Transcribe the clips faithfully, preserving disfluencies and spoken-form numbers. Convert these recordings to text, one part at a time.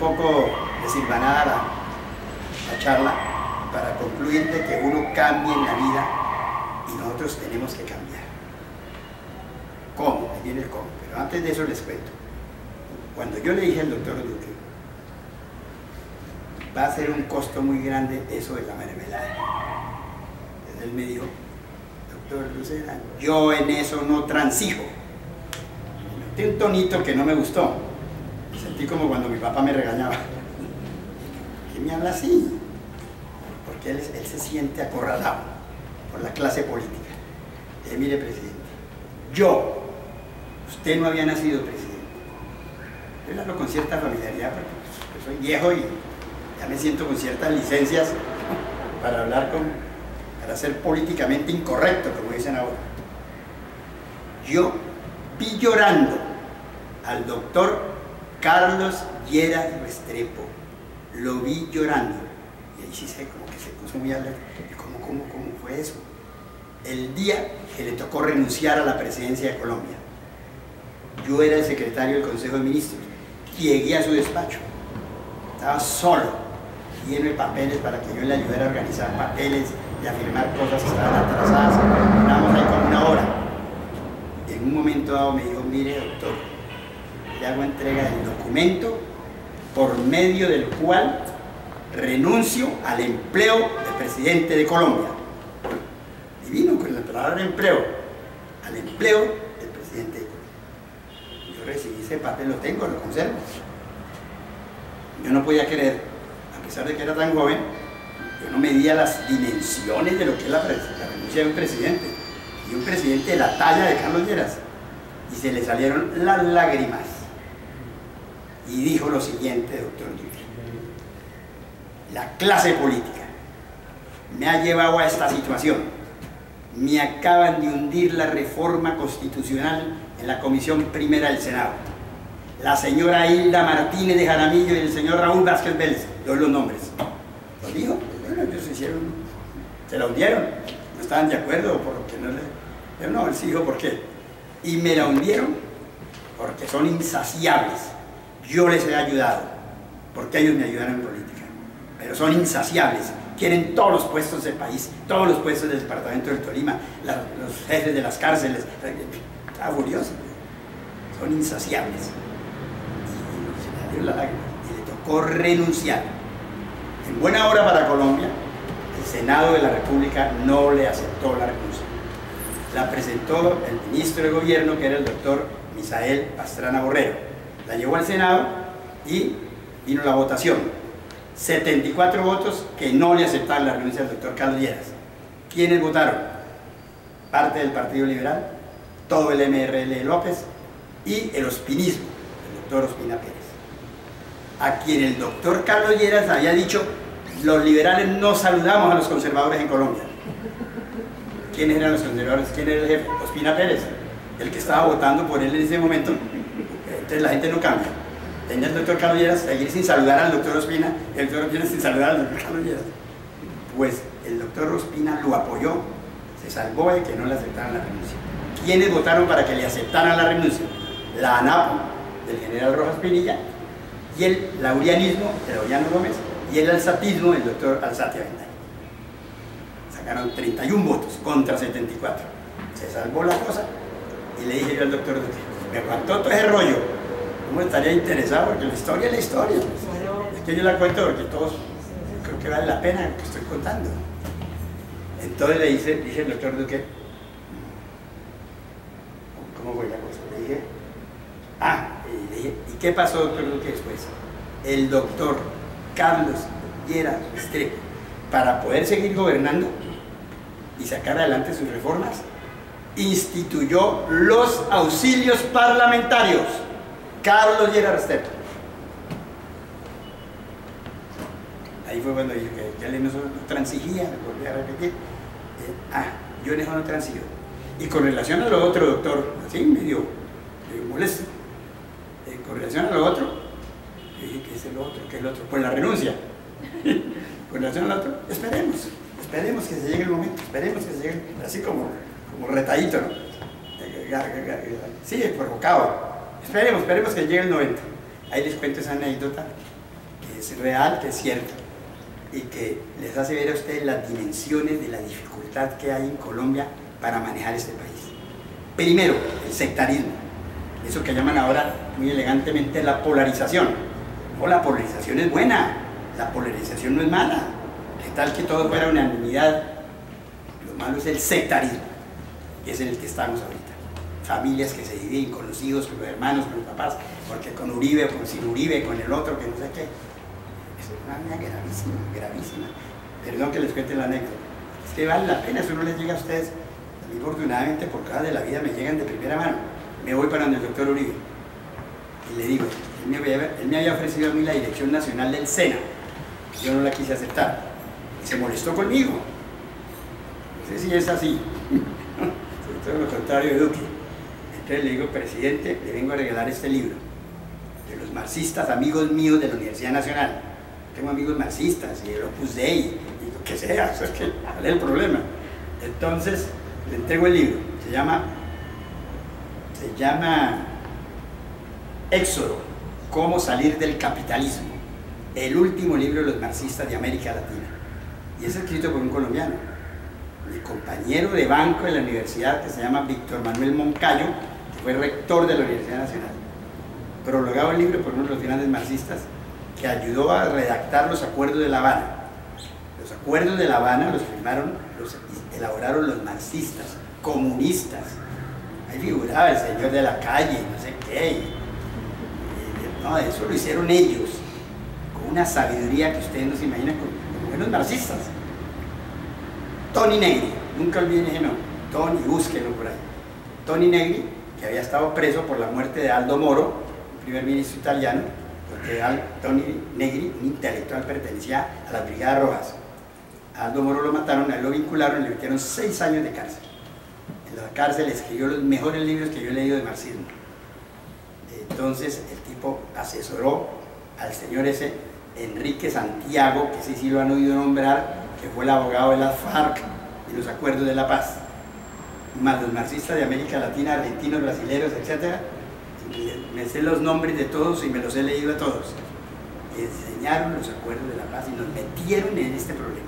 poco desilvanada la, la charla para concluir de que uno cambie en la vida y nosotros tenemos que cambiar. ¿Cómo? Ahí viene el cómo. Pero antes de eso les cuento. Cuando yo le dije al doctor Duque, va a ser un costo muy grande eso de la mermelada. Entonces él me dijo, doctor Lucena, yo en eso no transijo. Y metí un tonito que no me gustó. Me sentí como cuando mi papá me regañaba. ¿Qué me habla así? Porque él, él se siente acorralado por la clase política. Le dije, mire, presidente, yo, usted no había nacido presidente. Yo le hablo con cierta familiaridad porque pues, soy viejo y ya me siento con ciertas licencias para hablar con, para ser políticamente incorrecto, como dicen ahora. Yo vi llorando al doctor Carlos Lleras Restrepo, lo vi llorando, y ahí sí sé como que se puso muy alerta. ¿Cómo, cómo, cómo fue eso? El día que le tocó renunciar a la presidencia de Colombia, yo era el secretario del Consejo de Ministros, llegué a su despacho, estaba solo, lleno de papeles para que yo le ayudara a organizar papeles y a firmar cosas que estaban atrasadas. Estábamos ahí como una hora. En un momento dado me dijo, mire doctor, le hago entrega del documento por medio del cual renuncio al empleo de presidente de Colombia. Divino con la palabra empleo, al empleo del presidente de Colombia. Yo recibí ese papel, lo tengo, lo conservo. Yo no podía creer, a pesar de que era tan joven, yo no medía las dimensiones de lo que es la, la renuncia de un presidente, y un presidente de la talla de Carlos Lleras, y se le salieron las lágrimas, y dijo lo siguiente, doctor Duque: la clase política me ha llevado a esta situación, me acaban de hundir la reforma constitucional en la Comisión Primera del Senado, la señora Hilda Martínez de Jaramillo y el señor Raúl Vázquez Vélez, doy los nombres. Lo dijo, bueno, ellos se hicieron, se la hundieron, no estaban de acuerdo porque no le... Pero no, él sí dijo por qué. Y me la hundieron porque son insaciables. Yo les he ayudado, porque ellos me ayudaron en política, pero son insaciables. Quieren todos los puestos del país, todos los puestos del departamento del Tolima, la, los jefes de las cárceles. Está furioso. Son insaciables. Y se le dio la lágrima y le tocó renunciar. En buena hora para Colombia, el Senado de la República no le aceptó la renuncia. La presentó el ministro de Gobierno, que era el doctor Misael Pastrana Borrero. La llevó al Senado y vino la votación. setenta y cuatro votos que no le aceptaron la renuncia del doctor Carlos Lleras. ¿Quiénes votaron? Parte del Partido Liberal, todo el M R L de López y el ospinismo, el doctor Ospina Pérez, a quien el doctor Carlos Lleras había dicho: los liberales no saludamos a los conservadores en Colombia. ¿Quiénes eran los conservadores? ¿Quién era el jefe? Ospina Pérez, el que estaba votando por él en ese momento. Entonces la gente no cambia. Tenía el doctor Carlos Lleras seguir sin saludar al doctor Ospina, y el doctor Ospina sin saludar al doctor Carlos Lleras. Pues el doctor Ospina lo apoyó, se salvó de que no le aceptaran la renuncia. ¿Quiénes votaron para que le aceptaran la renuncia? La ANAPO, del general Rojas Pinilla, y el laurianismo, de Laureano Gómez, y el alzatismo, del doctor Alzate Avendaño. Sacaron treinta y un votos contra setenta y cuatro. Se salvó la cosa, y le dije yo al doctor Duque: me aguantó todo ese rollo, ¿cómo estaría interesado? Porque la historia es la historia. Es que yo la cuento porque todos creo que vale la pena lo que estoy contando. Entonces le dice, dice el doctor Duque, ¿cómo fue la cosa? Le dije, ah, y le dije, ¿y qué pasó, doctor Duque, después? El doctor Carlos Lleras Restrepo, para poder seguir gobernando y sacar adelante sus reformas, instituyó los auxilios parlamentarios. Carlos Lleras Restrepo. Ahí fue cuando dije que, que él no, no transigía, me volví a repetir. Eh, ah, yo en eso no transigo. Y con relación a lo otro, doctor, así medio, medio molesto, eh, con relación a lo otro, yo dije, ¿qué es el otro? ¿Qué es el otro? Pues la renuncia. Con relación al otro, esperemos, esperemos que se llegue el momento, esperemos que se llegue, así como, como retadito, ¿no? Sí, provocado. Esperemos, esperemos que llegue el noventa. Ahí les cuento esa anécdota que es real, que es cierto, y que les hace ver a ustedes las dimensiones de la dificultad que hay en Colombia para manejar este país. Primero, el sectarismo, eso que llaman ahora muy elegantemente la polarización. No, la polarización es buena, la polarización no es mala. ¿Qué tal que todo fuera unanimidad? Lo malo es el sectarismo, y es en el que estamos ahorita. Familias que se dividen con los hijos, con los hermanos, con los papás, porque con Uribe, con sin Uribe, con el otro, que no sé qué. Es una vaina gravísima, gravísima. Perdón que les cuente la anécdota. Es que vale la pena, eso no les llega a ustedes. A mí, afortunadamente, por causa de la vida, me llegan de primera mano. Me voy para donde el doctor Uribe y le digo, él me había, él me había ofrecido a mí la dirección nacional del SENA. Yo no la quise aceptar. Y se molestó conmigo. No sé si es así. Todo lo contrario de Duque. Entonces le digo, presidente, le vengo a regalar este libro de los marxistas, amigos míos de la Universidad Nacional. Tengo amigos marxistas y el Opus Dei y lo que sea, eso es que ¿cuál es el problema? Entonces le entrego el libro, se llama se llama Éxodo, cómo salir del capitalismo, el último libro de los marxistas de América Latina, y es escrito por un colombiano, mi compañero de banco de la universidad, que se llama Víctor Manuel Moncayo, que fue rector de la Universidad Nacional, prologado el libro por uno de los grandes marxistas, que ayudó a redactar los acuerdos de La Habana. Los acuerdos de La Habana los firmaron, los elaboraron los marxistas, comunistas. Ahí figuraba el señor de la calle, no sé qué. Y, y, no, eso lo hicieron ellos, con una sabiduría que ustedes no se imaginan, con, con buenos marxistas. Toni Negri, nunca olviden ese nombre, Toni, búsquenlo por ahí. Toni Negri, que había estado preso por la muerte de Aldo Moro, primer ministro italiano, porque Toni Negri, un intelectual, pertenecía a las Brigadas Rojas. A Aldo Moro lo mataron, a él lo vincularon y le metieron seis años de cárcel. En la cárcel escribió los mejores libros que yo he leído de marxismo. Entonces el tipo asesoró al señor ese Enrique Santiago, que sí sí lo han oído nombrar, que fue el abogado de las FARC y los acuerdos de la paz, más los marxistas de América Latina, argentinos, brasileños, etcétera. Me sé los nombres de todos y me los he leído a todos. Enseñaron los acuerdos de la paz y nos metieron en este problema.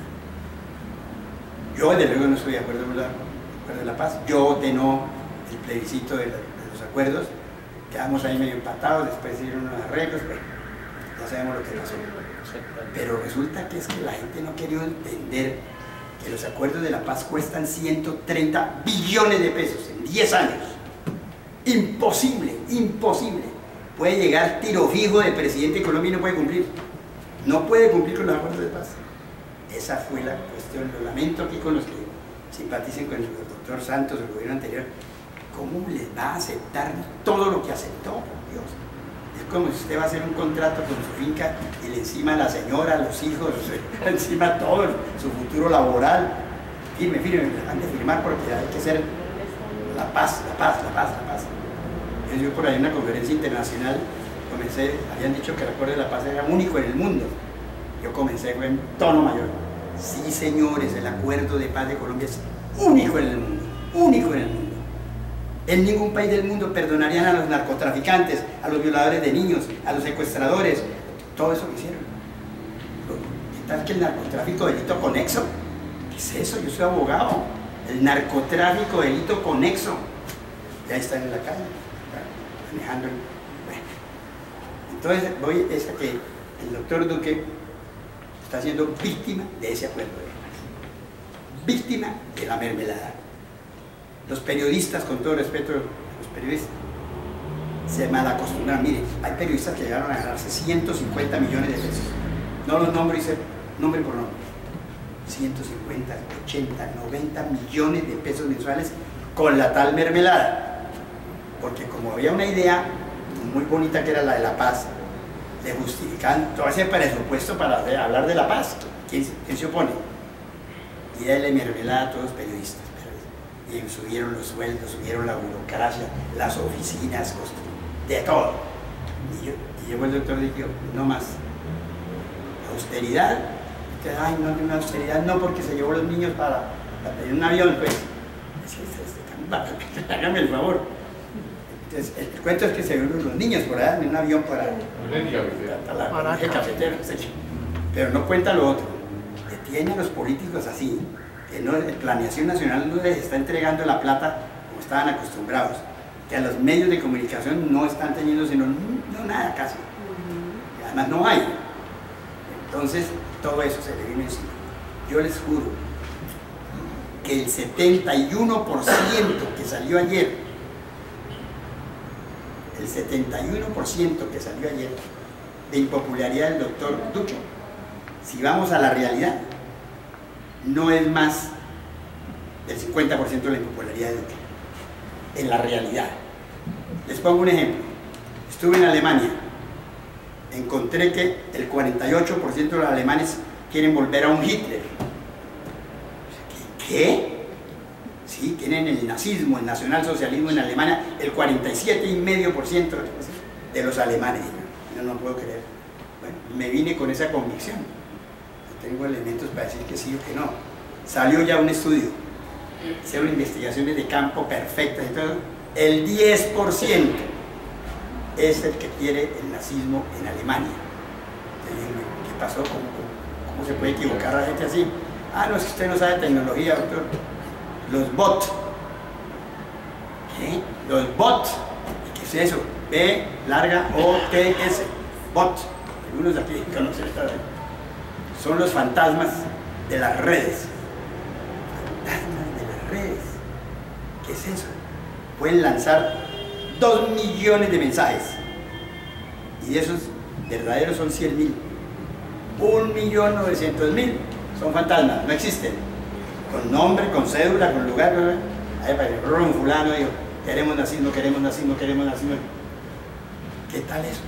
Yo desde luego no estoy de acuerdo con los acuerdos de la paz. Yo voté no el plebiscito de, la, de los acuerdos. Quedamos ahí medio empatados, después hicieron unos arreglos, pero ya sabemos lo que pasó. Pero resulta que es que la gente no quería entender que los acuerdos de la paz cuestan ciento treinta billones de pesos en diez años. Imposible, imposible. Puede llegar tiro fijo de presidente de Colombia y no puede cumplir. No puede cumplir con los acuerdos de paz. Esa fue la cuestión. Lo lamento aquí con los que simpaticen con el doctor Santos, el gobierno anterior. ¿Cómo les va a aceptar todo lo que aceptó? Por Dios. Es como si usted va a hacer un contrato con su finca y le encima a la señora, a los hijos, encima todo, su futuro laboral. Firme, firme, han de firmar porque hay que ser la paz, la paz, la paz, la paz. Yo por ahí en una conferencia internacional comencé, habían dicho que el acuerdo de la paz era único en el mundo. Yo comencé en tono mayor. Sí, señores, el acuerdo de paz de Colombia es único en el mundo, único en el mundo. En ningún país del mundo perdonarían a los narcotraficantes, a los violadores de niños, a los secuestradores, todo eso que hicieron. ¿Qué tal que el narcotráfico delito conexo? ¿Qué es eso? Yo soy abogado. El narcotráfico delito conexo. Ya están en la calle, manejando. Bueno. Entonces voy es a que el doctor Duque está siendo víctima de ese acuerdo de paz. Víctima de la mermelada. Los periodistas, con todo respeto a los periodistas, se malacostumbran. Mire, hay periodistas que llegaron a ganarse ciento cincuenta millones de pesos. No los nombro, hice nombre por nombre. ciento cincuenta, ochenta, noventa millones de pesos mensuales con la tal mermelada. Porque como había una idea muy bonita que era la de la paz, le justificaban todo ese presupuesto para hablar de la paz. ¿Quién, quién se opone? Y él le mermelada a todos los periodistas. Y subieron los sueldos, subieron la burocracia, las oficinas, de todo. Y, yo, y llegó el doctor y dijo, no más. Austeridad. Que, ay, no, una austeridad no, porque se llevó a los niños para, para pedir un avión, pues. Hágame el favor. Entonces, el, el cuento es que se ven los niños por allá en un avión para, para la para el cafetero, pero no cuenta lo otro. Detiene a los políticos así, que no, el Planeación Nacional no les está entregando la plata como estaban acostumbrados, que a los medios de comunicación no están teniendo sino no nada casi, y además no hay. Entonces todo eso se le viene encima. Yo les juro que el setenta y uno por ciento que salió ayer, el setenta y uno por ciento que salió ayer de impopularidad del doctor Ducho, si vamos a la realidad, no es más del cincuenta por ciento de la impopularidad de Ducho. En la realidad. Les pongo un ejemplo. Estuve en Alemania. Encontré que el cuarenta y ocho por ciento de los alemanes quieren volver a un Hitler. ¿Qué? Sí, tienen el nazismo, el nacionalsocialismo en Alemania, el cuarenta y siete coma cinco por ciento de los alemanes. Yo no puedo creer. Bueno, me vine con esa convicción. No tengo elementos para decir que sí o que no. Salió ya un estudio. Hicieron investigaciones de campo perfectas y todo. El diez por ciento es el que quiere el nazismo en Alemania. ¿Qué pasó? ¿Cómo, cómo, cómo se puede equivocar a la gente así? Ah, no, es que usted no sabe tecnología, doctor. Los bots. ¿Qué? Los bots. ¿Qué es eso? B, larga, O, T, S. Bots. Algunos de aquí conocen esta vez. Son los fantasmas de las redes. Fantasmas de las redes. ¿Qué es eso? Pueden lanzar dos millones de mensajes. Y de esos verdaderos son cien mil. Un millón novecientos mil son fantasmas, no existen. Con nombre, con cédula, con lugar. Ahí aparece Ron fulano, digo, queremos nazismo, queremos nazismo, queremos nazismo. ¿Qué tal eso?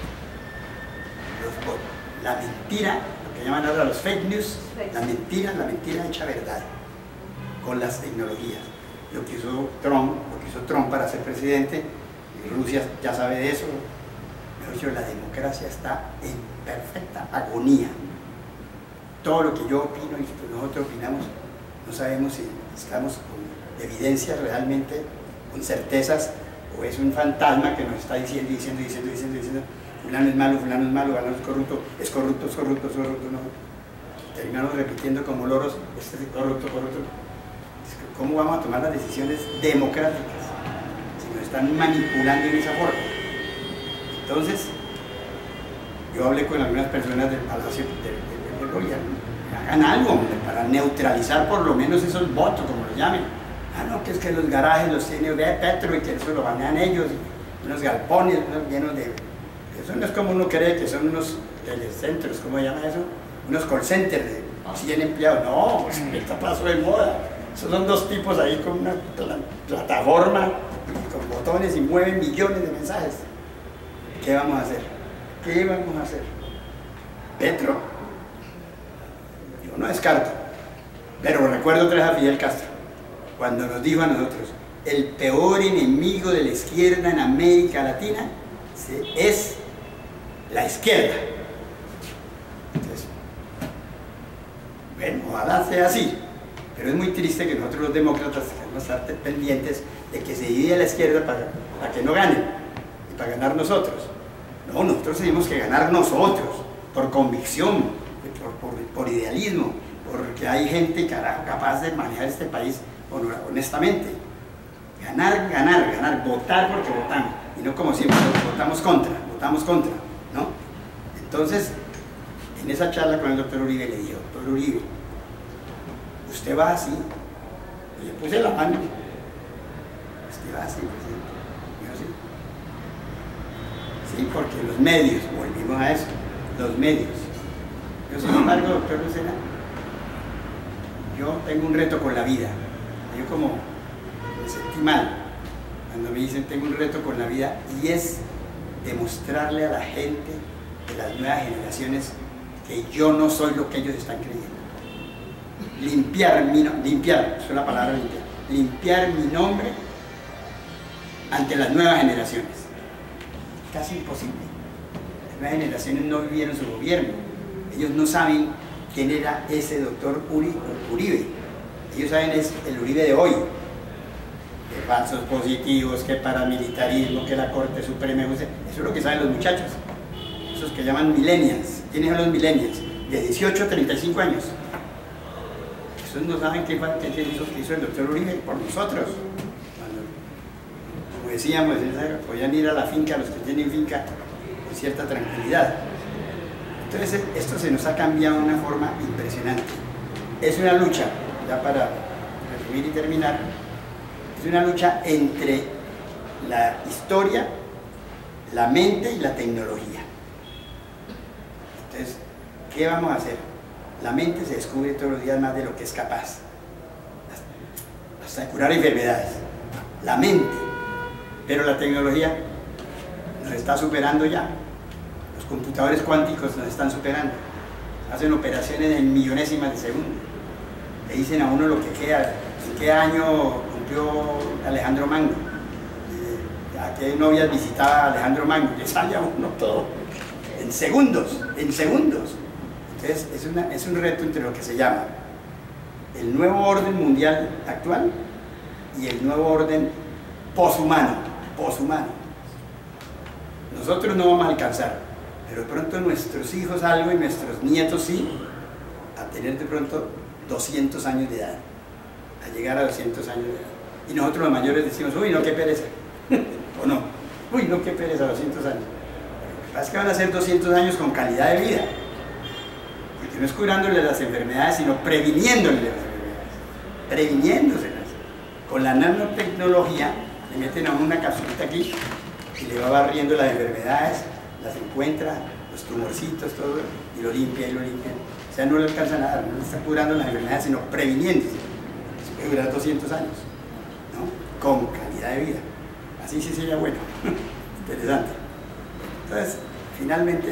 Los, la mentira, lo que llaman ahora los fake news, la mentira, la mentira hecha verdad, con las tecnologías. Lo que hizo Trump, lo que hizo Trump para ser presidente, y Rusia ya sabe de eso. Pero la democracia está en perfecta agonía. Todo lo que yo opino y que nosotros opinamos, no sabemos si estamos con evidencias realmente, con certezas, o es un fantasma que nos está diciendo, diciendo, diciendo, diciendo, diciendo, fulano es malo, fulano es malo, fulano es corrupto, es corrupto, es corrupto, es corrupto, no. Terminamos repitiendo como loros, este es corrupto, corrupto. ¿Cómo vamos a tomar las decisiones democráticas si nos están manipulando en esa forma? Entonces, yo hablé con algunas personas del Palacio del Gobierno, hagan algo para neutralizar por lo menos esos votos, como los llamen. Ah, no, que es que los garajes los tiene Petro y que eso lo banean ellos, y unos galpones unos llenos de... Eso no es como uno cree que son unos telecentros, ¿cómo se llama eso? Unos call centers de cien empleados. No, pues esto pasó de moda. Esos son dos tipos ahí con una plataforma, con botones y mueven millones de mensajes. ¿Qué vamos a hacer? ¿Qué vamos a hacer? Petro, yo no descarto, pero recuerdo otra vez a Fidel Castro, cuando nos dijo a nosotros, el peor enemigo de la izquierda en América Latina es la izquierda. Entonces, bueno, ojalá sea así, pero es muy triste que nosotros los demócratas debemos estar pendientes de que se divide la izquierda para, para que no ganen y para ganar nosotros. No, nosotros tenemos que ganar nosotros, por convicción, por, por, por idealismo, porque hay gente carajo, capaz de manejar este país honestamente. Ganar, ganar, ganar, votar porque votamos, y no como siempre, votamos contra, votamos contra, ¿no? Entonces, en esa charla con el doctor Uribe le dije, doctor Uribe, usted va así, y le puse la mano, usted va así, presidente. Sí, porque los medios, volvimos a eso, los medios. Yo, sin embargo, doctor Lucena, yo tengo un reto con la vida. Yo como me sentí mal cuando me dicen tengo un reto con la vida, y es demostrarle a la gente de las nuevas generaciones que yo no soy lo que ellos están creyendo. Limpiar, mi no, limpiar, es la palabra limpiar, limpiar mi nombre ante las nuevas generaciones. Casi imposible. Las nuevas generaciones no vivieron su gobierno. Ellos no saben quién era ese doctor Uribe. Ellos saben es el Uribe de hoy. que falsos positivos, que paramilitarismo, que la Corte Suprema, eso es lo que saben los muchachos, esos que llaman millennials. ¿Quiénes son los millennials? De dieciocho a treinta y cinco años. Esos no saben qué, qué hizo, qué hizo el doctor Uribe por nosotros. Cuando, como decíamos, podían ir a la finca, los que tienen finca, con cierta tranquilidad. Entonces, esto se nos ha cambiado de una forma impresionante. Es una lucha, ya para resumir y terminar, es una lucha entre la historia, la mente y la tecnología. Entonces, ¿qué vamos a hacer? La mente se descubre todos los días más de lo que es capaz, hasta de curar enfermedades. La mente, pero la tecnología nos está superando ya. Los computadores cuánticos nos están superando. Hacen operaciones en millonésimas de segundo. Le dicen a uno lo que queda. ¿En qué año cumplió Alejandro Magno? ¿A qué novias visitaba Alejandro Magno? Le sale a uno todo. En segundos, en segundos. Entonces es, una, es un reto entre lo que se llama el nuevo orden mundial actual y el nuevo orden poshumano. Poshumano. Nosotros no vamos a alcanzar, pero de pronto nuestros hijos algo y nuestros nietos sí, a tener de pronto doscientos años de edad, a llegar a doscientos años de edad. Y nosotros los mayores decimos, uy, no, qué pereza, o no, uy, no, qué pereza, doscientos años. Lo que pasa es que van a ser doscientos años con calidad de vida, porque no es curándole las enfermedades, sino previniéndole las enfermedades, previniéndoselas. Con la nanotecnología le meten a uno una capsulita aquí y le va barriendo las enfermedades, las encuentra, los tumorcitos, todo, y lo limpia y lo limpia. O sea, no le alcanza nada, no le está curando las enfermedades, sino previniéndose. Se puede durar doscientos años, ¿no? Con calidad de vida. Así sí sería bueno. Interesante. Entonces, finalmente,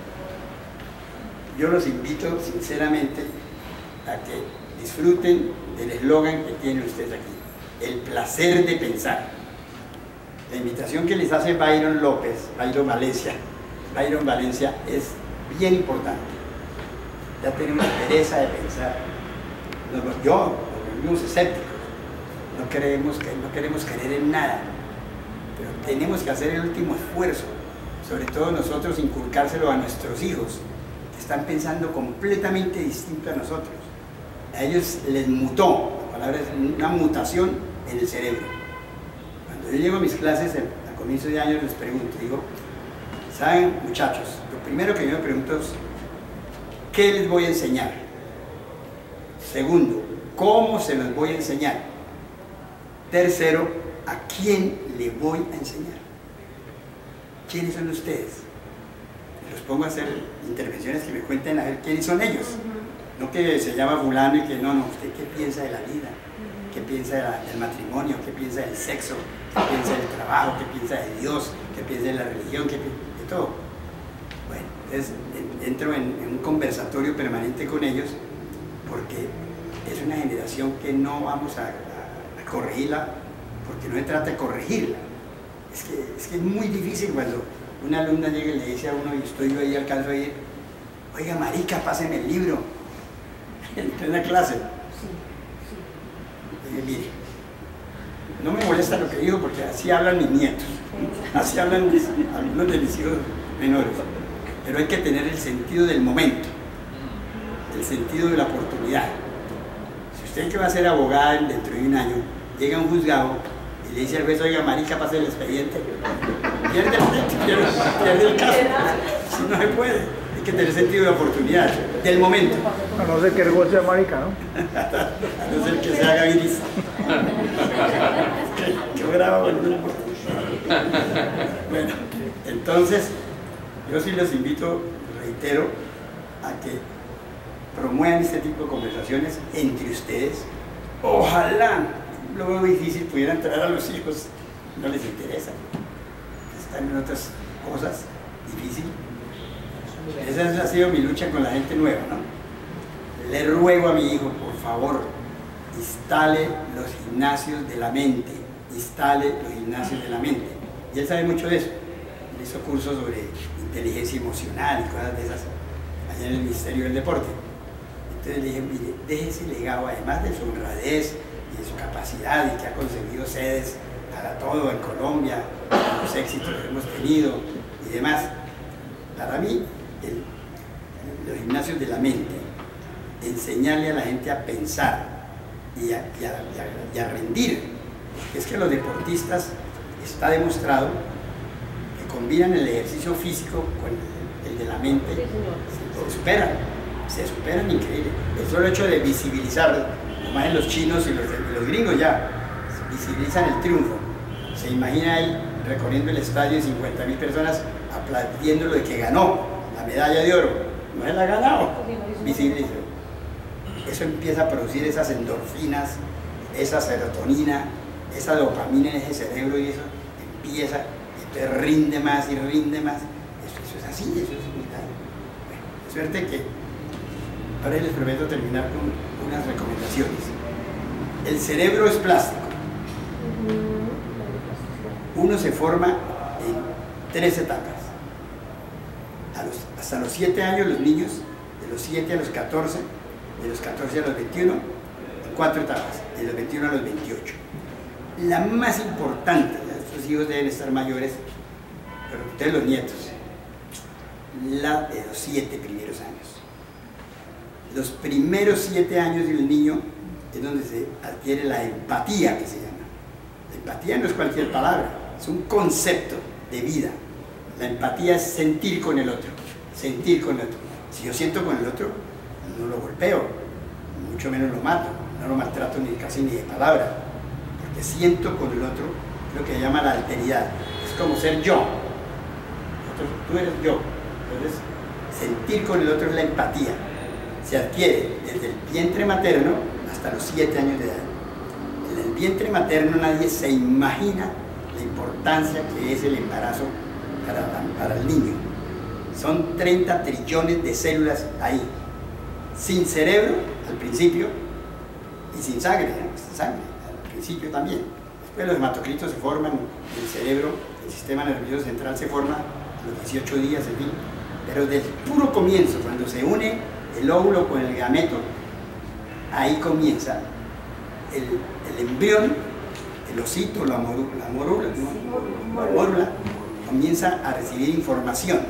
yo los invito sinceramente a que disfruten del eslogan que tienen ustedes aquí, el placer de pensar. La invitación que les hace Byron López, Byron Valencia, Byron Valencia es bien importante. Ya tenemos pereza de pensar. Nos, yo, nos vivimos escépticos, no queremos, no queremos creer en nada, pero tenemos que hacer el último esfuerzo, sobre todo nosotros inculcárselo a nuestros hijos, que están pensando completamente distinto a nosotros. A ellos les mutó, la palabra es una mutación en el cerebro. Cuando yo llego a mis clases a comienzo de año les pregunto, digo, ¿saben, muchachos? Lo primero que yo me pregunto es, ¿qué les voy a enseñar? Segundo, ¿cómo se los voy a enseñar? Tercero, ¿a quién le voy a enseñar? ¿Quiénes son ustedes? Y los pongo a hacer intervenciones que me cuenten a ver quiénes son ellos. No que se llama fulano y que no, no, ¿usted qué piensa de la vida? ¿Qué piensa de la, del matrimonio? ¿Qué piensa del sexo? ¿Qué piensa del trabajo? ¿Qué piensa de Dios? ¿Qué piensa de la religión? ¿Qué piensa de todo? Bueno, entonces entro en, en un conversatorio permanente con ellos porque es una generación que no vamos a, a, a corregirla, porque no se trata de corregirla. Es que, es que es muy difícil cuando una alumna llega y le dice a uno, y estoy yo ahí, alcanzo a ir, oiga, marica, páseme el libro en plena clase. Y dije, mire, no me molesta lo que digo porque así hablan mis nietos, así hablan mis, algunos de mis hijos menores, pero hay que tener el sentido del momento, el sentido de la oportunidad. Si usted que va a ser abogada dentro de un año, llega a un juzgado y le dice al juez, oiga, marica, pase el expediente, pierde el, pierde, pierde el caso, si no se puede, hay que tener sentido de la oportunidad, del momento. A no ser que el juez sea marica, ¿no? A no ser que se haga iris. Yo grabo, bueno, no importa. Bueno, entonces, yo sí los invito, reitero, a que promuevan este tipo de conversaciones entre ustedes. Ojalá, lo veo difícil, pudiera entrar a los hijos, no les interesa, están en otras cosas, difícil. Esa ha sido mi lucha con la gente nueva, ¿no? Le ruego a mi hijo, por favor, instale los gimnasios de la mente, instale los gimnasios de la mente. Y él sabe mucho de eso. Él hizo cursos sobre inteligencia emocional y cosas de esas allá en el Ministerio del Deporte. Entonces le dije, mire, deje ese legado, además de su honradez, y de su capacidad y que ha conseguido sedes para todo en Colombia, los éxitos que hemos tenido y demás. Para mí, el, los gimnasios de la mente, enseñarle a la gente a pensar y a, y a, y a, y a rendir. Es que los deportistas, está demostrado que combinan el ejercicio físico con el, el de la mente, se superan, se superan increíble. El solo hecho de visibilizar, como en los chinos y los, los gringos ya, visibilizan el triunfo. Se imagina él recorriendo el estadio de cincuenta mil personas aplaudiéndolo de que ganó la medalla de oro. No él la ha ganado, visibiliza. Eso empieza a producir esas endorfinas, esa serotonina, esa dopamina en ese cerebro y eso empieza, y te rinde más y rinde más. Eso, eso es así, eso es vital. Bueno, de suerte que ahora les prometo terminar con unas recomendaciones. El cerebro es plástico. Uno se forma en tres etapas. A los, hasta los siete años los niños, de los siete a los catorce, de los catorce a los veintiuno, en cuatro etapas, de los veintiuno a los veintiocho. La más importante, estos hijos deben estar mayores, pero ustedes los nietos, la de los siete primeros años. Los primeros siete años del niño es donde se adquiere la empatía, que se llama. La empatía no es cualquier palabra, es un concepto de vida. La empatía es sentir con el otro, sentir con el otro. Si yo siento con el otro, no lo golpeo, mucho menos lo mato, no lo maltrato ni casi ni de palabra, porque siento con el otro lo que se llama la alteridad. Es como ser yo. Tú eres yo. Entonces, sentir con el otro es la empatía. Se adquiere desde el vientre materno hasta los siete años de edad. En el vientre materno nadie se imagina la importancia que es el embarazo para, para el niño. Son treinta trillones de células ahí, sin cerebro al principio y sin sangre, ¿no? Sin sangre al principio también. Después los hematocritos se forman, el cerebro, el sistema nervioso central se forma a los dieciocho días, en fin. Pero desde el puro comienzo, cuando se une el óvulo con el gameto, ahí comienza el, el embrión, el osito, la morula, la morula, ¿no? la morula, comienza a recibir información.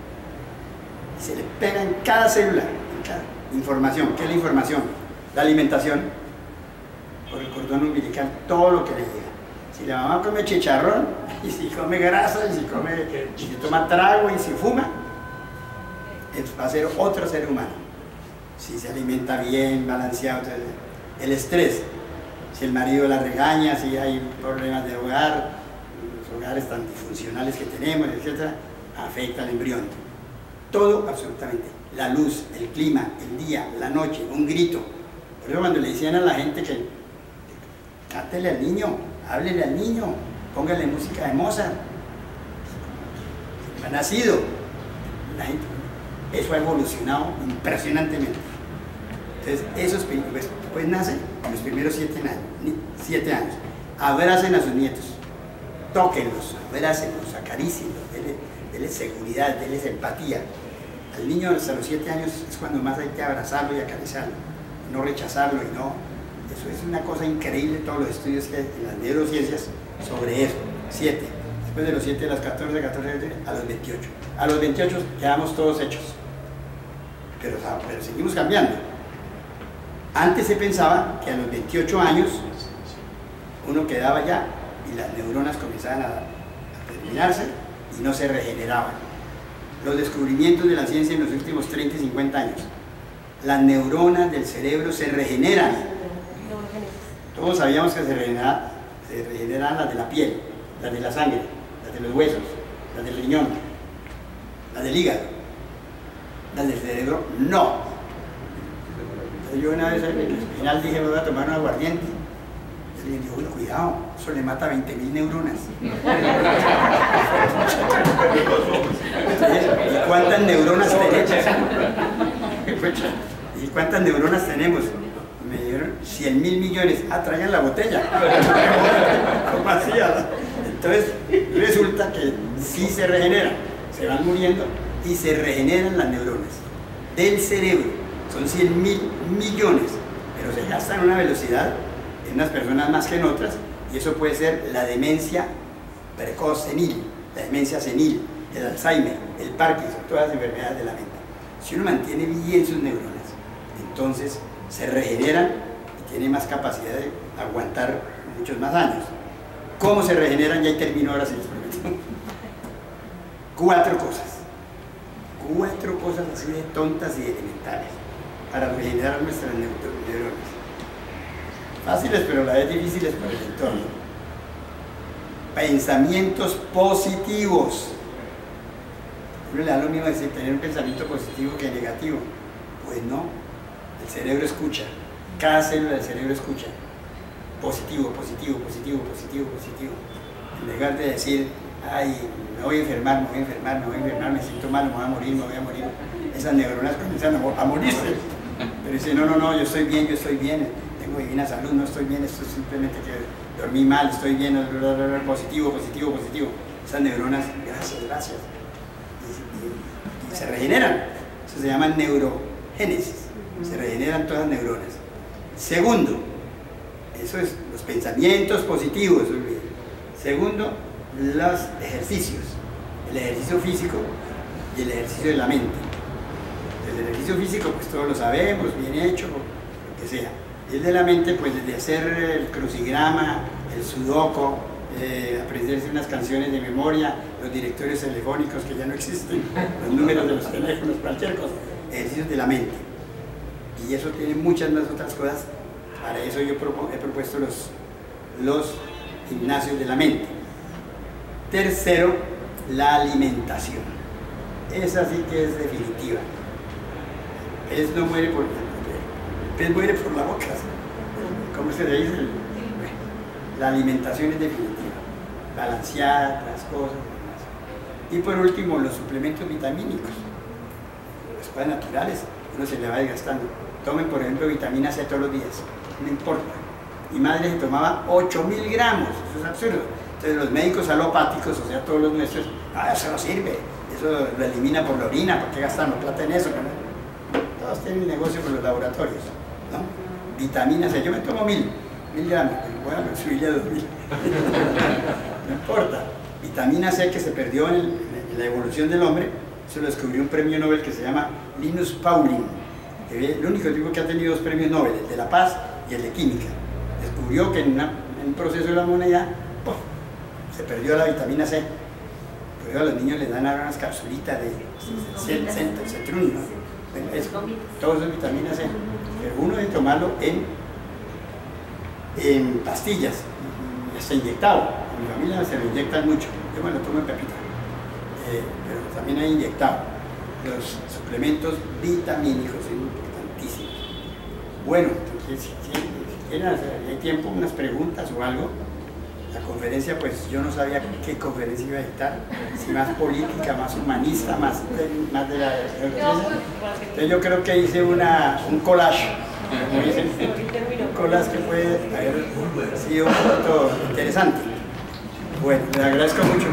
Y se le pega en cada célula, en cada información. ¿Qué es la información? La alimentación, por el cordón umbilical, todo lo que le llega. Si la mamá come chicharrón, y si come grasa, y si, come, y si toma trago, y si fuma, va a ser otro ser humano. Si se alimenta bien, balanceado, el estrés, si el marido la regaña, si hay problemas de hogar, los hogares tan disfuncionales que tenemos, etcétera, afecta al embrión. Todo, absolutamente. La luz, el clima, el día, la noche, un grito. Por eso cuando le decían a la gente que cántele al niño, háblele al niño, póngale música de Mozart. Ha nacido. La gente, eso ha evolucionado impresionantemente. Entonces, esos pues, pues nacen en los primeros siete años, siete años. Abracen a sus nietos, tóquenlos, abrácenlos, acarícienlos, denle, denle seguridad, denles empatía. Al niño hasta los siete años es cuando más hay que abrazarlo y acariciarlo, no rechazarlo y no. Eso es una cosa increíble, todos los estudios que hay en las neurociencias sobre eso. siete. Después de los siete, a los catorce, catorce, a los veintiocho. A los veintiocho quedamos todos hechos. Pero, pero seguimos cambiando. Antes se pensaba que a los veintiocho años uno quedaba ya y las neuronas comenzaban a, a terminarse y no se regeneraban. Los descubrimientos de la ciencia en los últimos treinta y cincuenta años. Las neuronas del cerebro se regeneran. Todos sabíamos que se regeneraban, se regeneran las de la piel, las de la sangre, las de los huesos, las del riñón, las del hígado. Las del cerebro, no. Yo una vez en el hospital dije, voy a tomar un aguardiente. Y le dije, uy, cuidado, eso le mata veinte mil neuronas. Entonces, ¿y cuántas neuronas tenemos? ¿Y cuántas neuronas tenemos? Me dieron cien mil millones. Ah, traigan la botella. ¿Cómo hacía? Entonces, resulta que sí se regenera. Se van muriendo y se regeneran las neuronas del cerebro. Son cien mil millones, pero se gastan a una velocidad en unas personas más que en otras, y eso puede ser la demencia precoz senil, la demencia senil, el Alzheimer, el Parkinson, todas las enfermedades de la mente. Si uno mantiene bien sus neuronas, entonces se regeneran y tiene más capacidad de aguantar muchos más años. ¿Cómo se regeneran? Ya ahí termino, ahora sí les prometo. Cuatro cosas. Cuatro cosas así de tontas y elementales para regenerar nuestras neuronas. Fáciles, pero la vez difíciles por el entorno. Pensamientos positivos. Uno le da lo mismo decir tener un pensamiento positivo que negativo. Pues no, el cerebro escucha, cada célula del cerebro escucha. Positivo, positivo, positivo, positivo, positivo. En lugar de decir, ay, me voy a enfermar, me voy a enfermar, me voy a enfermar, me siento mal, me voy a morir, me voy a morir. Esas neuronas comienzan a morirse. Pero dice, no, no, no, yo estoy bien, yo estoy bien, tengo divina salud, no estoy bien, esto es simplemente que dormí mal, estoy bien, bla, bla, bla, positivo, positivo, positivo. Esas neuronas, gracias, gracias. Y, y, y se regeneran. Eso se llama neurogénesis. Se regeneran todas las neuronas. Segundo, eso es los pensamientos positivos. Segundo, los ejercicios. El ejercicio físico y el ejercicio de la mente. El ejercicio físico, pues todos lo sabemos, bien hecho, lo que sea. Y el de la mente, pues desde hacer el crucigrama, el sudoku, eh, aprenderse unas canciones de memoria, los directorios telefónicos que ya no existen, los números de los teléfonos, cualquier cosa. Ejercicios de la mente. Y eso tiene muchas más otras cosas. Para eso yo he propuesto los, los gimnasios de la mente. Tercero, la alimentación. Esa sí que es definitiva. El pez no muere por, el pez muere por la boca. ¿Cómo se le dice? La alimentación es definitiva. Balanceada, las cosas. Y por último, los suplementos vitamínicos. Las cosas naturales, uno se le va desgastando. Tomen, por ejemplo, vitamina C todos los días. No importa. Mi madre se tomaba ocho mil gramos, eso es absurdo. Entonces los médicos alopáticos, o sea, todos los nuestros, ah, eso no sirve, eso lo elimina por la orina, ¿por qué gastamos plata en eso? Todos tienen negocio con los laboratorios, ¿no? Vitamina C, yo me tomo mil, mil gramos, bueno, me subí a dos mil. No importa. Vitamina C que se perdió en, el, en la evolución del hombre, se lo descubrió un premio Nobel que se llama Linus Pauling, que es el único tipo que ha tenido dos premios Nobel, el de la paz y el de química. Descubrió que en, una, en un proceso de la humanidad ¡puf!, se perdió la vitamina C. Pero a los niños les dan ahora unas capsulitas de Centrum, ¿no? Bueno, eso, todo eso es vitamina C. Pero uno debe tomarlo en, en pastillas, está inyectado. A mi familia se lo inyectan mucho, yo me lo tomo en pepita, eh, pero también hay inyectado. Los suplementos vitamínicos son importantísimos. Bueno, entonces, si, si quieren hacer, hay tiempo, unas preguntas o algo. La conferencia, pues yo no sabía qué conferencia iba a dictar, si más política, más humanista, más de, más de la neurociencia. Entonces yo creo que hice una, un collage, como dicen, un collage que puede haber sido un poquito interesante. Bueno, les agradezco mucho.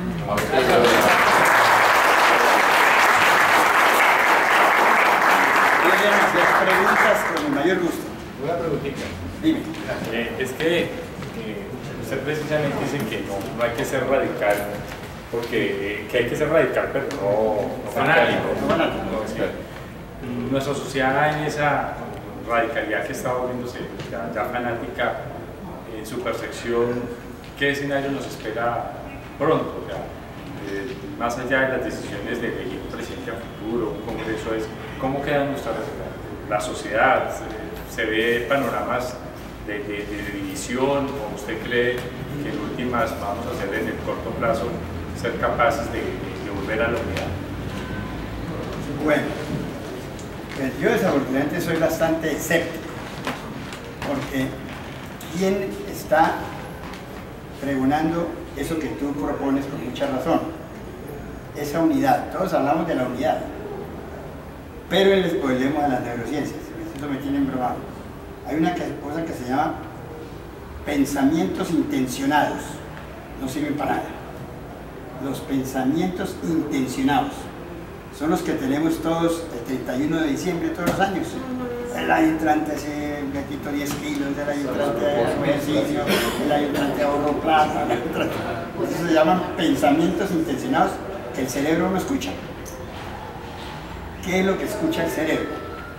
Quieren hacer preguntas con el mayor gusto. Una preguntita. Dime. Eh, es que eh, usted precisamente dice que no, no hay que ser radical, porque eh, que hay que ser radical, pero no, no fanático. No fanático. No, sí. Nuestra sociedad en esa radicalidad que está volviéndose ya, ya fanática en su percepción, ¿qué escenario nos espera pronto? O sea, eh, más allá de las decisiones de elegir un presidente a futuro, un congreso, es cómo queda nuestra la sociedad. ¿Se ve panoramas de, de, de división, o usted cree que en últimas vamos a hacer en el corto plazo ser capaces de, de, de volver a la unidad? Bueno, pues yo desafortunadamente soy bastante escéptico, porque ¿quién está pregonando eso que tú propones con mucha razón? Esa unidad, todos hablamos de la unidad, pero les volvemos a las neurociencias. Eso me tiene embromado. Hay una cosa que se llama pensamientos intencionados, no sirven para nada. Los pensamientos intencionados son los que tenemos todos el treinta y uno de diciembre todos los años. El año entrante se me quito diez kilos, el año entrante hago ejercicio, el año entrante ahorro plata, el año entrante. Eso se llaman pensamientos intencionados que el cerebro no escucha. ¿Qué es lo que escucha el cerebro?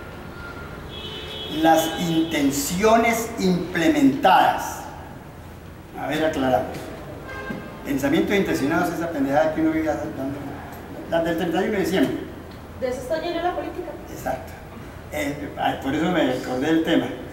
Las intenciones implementadas. A ver, aclaramos. Pensamientos intencionados es esa pendejada que uno vive dando. La del treinta y uno de diciembre. De eso está llena la política. Exacto. Eh, por eso me acordé del tema.